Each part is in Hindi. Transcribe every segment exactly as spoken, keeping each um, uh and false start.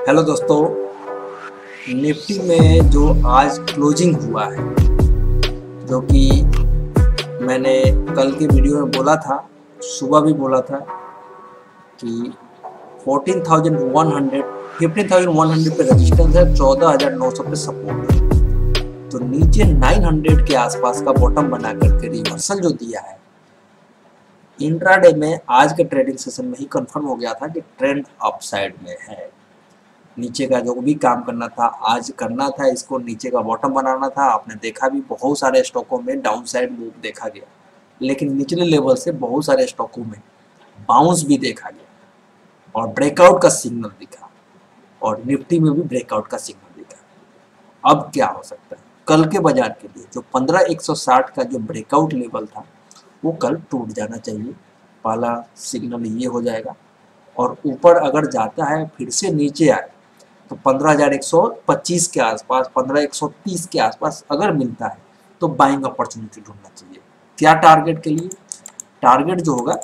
हेलो दोस्तों, निफ्टी में जो आज क्लोजिंग हुआ है, जो कि मैंने कल के वीडियो में बोला था, सुबह भी बोला था कि चौदह हज़ार एक सौ, पंद्रह हज़ार एक सौ पे रेजिस्टेंस है, चौदह हज़ार नौ सौ पे सपोर्ट है। तो नीचे नौ सौ के आसपास का बॉटम बना करके रिवर्सल जो दिया है, इंट्राडे में आज के ट्रेडिंग सेशन में ही कंफर्म हो गया था कि ट्रेंड अपसाइड में है। नीचे का जो भी काम करना था आज करना था, इसको नीचे का बॉटम बनाना था। आपने देखा भी बहुत सारे स्टॉकों में डाउन साइड मूव देखा गया, लेकिन निचले लेवल से बहुत सारे स्टॉकों में बाउंस भी देखा गया और ब्रेकआउट का सिग्नल दिखा, और निफ्टी में भी ब्रेकआउट का सिग्नल दिखा। अब क्या हो सकता है? कल के बाजार के लिए जो पंद्रह एक सौ साठ का जो ब्रेकआउट लेवल था वो कल टूट जाना चाहिए। पहला सिग्नल ये हो जाएगा, और ऊपर अगर जाता है फिर से नीचे आए तो पंद्रह हज़ार एक सौ पच्चीस के आसपास, पंद्रह एक सौ तीस के आसपास अगर मिलता है तो बाइंग अपॉर्चुनिटी ढूंढना चाहिए। क्या टारगेट के लिए? टारगेट जो होगा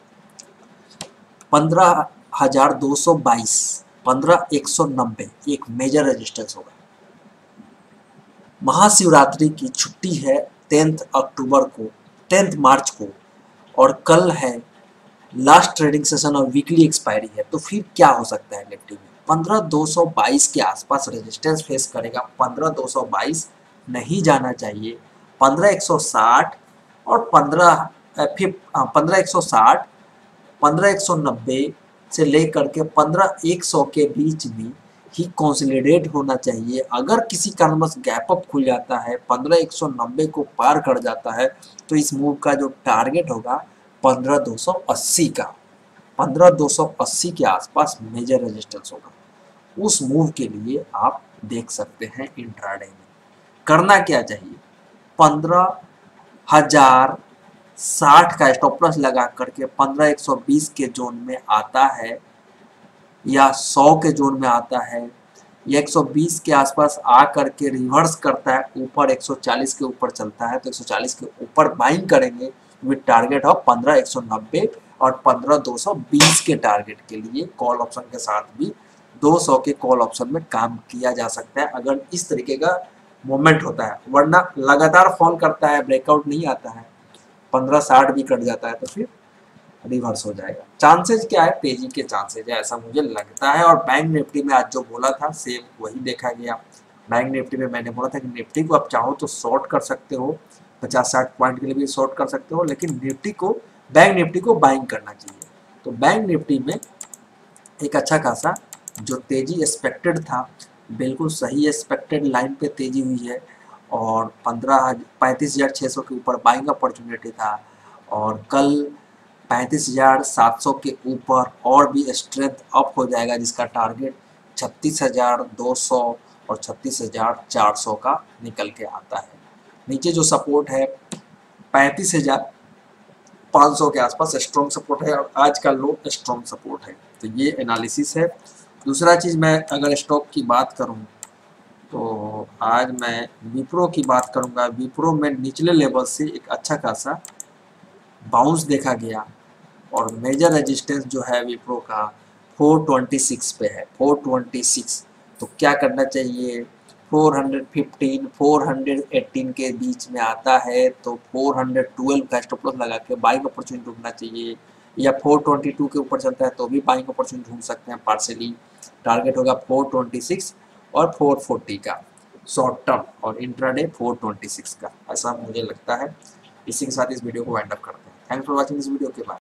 पंद्रह हज़ार दो सौ बाईस, पंद्रह एक सौ नब्बे एक मेजर रेजिस्टेंस होगा। महाशिवरात्रि की छुट्टी है टेंथ अक्टूबर को, टेंथ मार्च को, और कल है लास्ट ट्रेडिंग सेशन और वीकली एक्सपायरी है। तो फिर क्या हो सकता है? निफ्टी में पंद्रह दो सौ बाईस के आसपास रेजिस्टेंस फेस करेगा। पंद्रह दो सौ बाईस नहीं जाना चाहिए। पंद्रह एक सौ साठ और पंद्रह फिर पंद्रह एक सौ साठ, पंद्रह एक सौ नब्बे से लेकर के पंद्रह एक सौ के बीच में ही कंसोलिडेट होना चाहिए। अगर किसी कारणवश गैप अप खुल जाता है, पंद्रह एक सौ नब्बे को पार कर जाता है, तो इस मूव का जो टारगेट होगा पंद्रह दो सौ अस्सी का, पंद्रह दो सौ अस्सी के आसपास मेजर रेजिस्टेंस होगा। उस मूव के लिए आप देख सकते हैं इंट्राडे में करना क्या चाहिए। पंद्रह हजार साठ का स्टॉप लॉस लगा करके पंद्रह एक सौ बीस के जोन में आता है या सौ के जोन में आता है या एक सौ बीस के आसपास आ करके रिवर्स करता है, ऊपर एक सौ चालीस के ऊपर चलता है तो एक सौ चालीस के ऊपर बाइंग करेंगे विद टारगेट ऑफ पंद्रह एक सौ नब्बे, और पंद्रह दो सौ बीस के टारगेट के लिए कॉल ऑप्शन के साथ भी दो सौ के कॉल ऑप्शन में काम किया जा सकता है अगर इस तरीके का मोमेंट होता है। वरना लगातार फॉल करता है, ब्रेकआउट नहीं आता है, पंद्रह साठ भी कट जाता है तो फिर रिवर्स हो जाएगा। चांसेस क्या है? तेजी के चांसेस है, ऐसा मुझे लगता है। और बैंक निफ्टी में आज जो बोला था सेम वही देखा गया। बैंक निफ्टी में मैंने बोला था कि निफ्टी को आप चाहो तो शॉर्ट कर सकते हो, पचास साठ पॉइंट के लिए भी शॉर्ट कर सकते हो, लेकिन निफ्टी को, बैंक निफ्टी को बाइंग करना चाहिए। तो बैंक निफ्टी में एक अच्छा खासा जो तेजी एक्सपेक्टेड था, बिल्कुल सही एक्सपेक्टेड लाइन पे तेजी हुई है, और पंद्रह पैंतीस हज़ार छः सौ के ऊपर बाइंग अपॉर्चुनिटी था, और कल पैंतीस हज़ार सात सौ के ऊपर और भी स्ट्रेंथ अप हो जाएगा, जिसका टारगेट छत्तीस हज़ार दो सौ और छत्तीस हज़ार चार सौ का निकल के आता है। नीचे जो सपोर्ट है पैंतीस हज़ार पाँच सौ के आसपास स्ट्रॉन्ग सपोर्ट है, और आज का लो स्ट्रॉन्ग सपोर्ट है। तो ये एनालिसिस है। दूसरा चीज़, मैं अगर स्टॉक की बात करूं तो आज मैं विप्रो की बात करूंगा। विप्रो में निचले लेवल से एक अच्छा खासा बाउंस देखा गया, और मेजर रेजिस्टेंस जो है विप्रो का चार सौ छब्बीस पे है, चार सौ छब्बीस। तो क्या करना चाहिए? चार सौ पंद्रह, चार सौ अठारह के बीच में आता है तो चार सौ बारह का स्टॉप लॉस लगा के बाइंग अपॉर्चुनिटी ढूंढना चाहिए, या चार सौ बाईस के ऊपर चलता है तो भी बाइंग अपॉर्चुनिटी ढूंढ सकते हैं पार्शियली। टारगेट होगा चार सौ छब्बीस और चार सौ चालीस का शॉर्ट टर्म, और इंट्राडे चार सौ छब्बीस का, ऐसा मुझे लगता है। इसी के साथ इस वीडियो को वाइंड अप करते हैं। Thanks for watching this video के बाद।